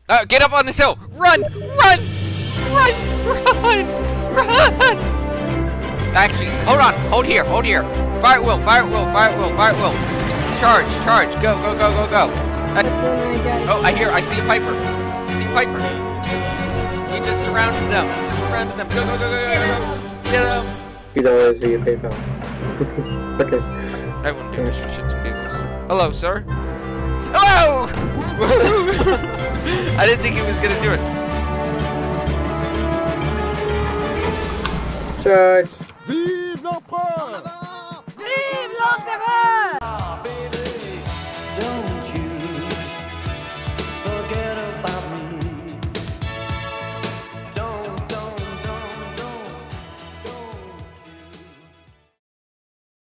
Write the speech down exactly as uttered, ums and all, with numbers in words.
Uh, get up on this hill! Run! Run! Run! Run! Run! Actually, hold on. Hold here. Hold here. Fire at will. Fire at will. Fire at will. Fire at will. Charge. Charge. Go. Go. Go. Go. Go. Uh, oh, I hear. I see Piper. I see Piper. He just surrounded them. Just surrounded them. Go. Go. Go. Go. Go. Go. Get him. You don't always via PayPal. Okay. I wouldn't do this for shits and giggles. Hello, sir. Hello! I didn't think he was gonna do it. Charge.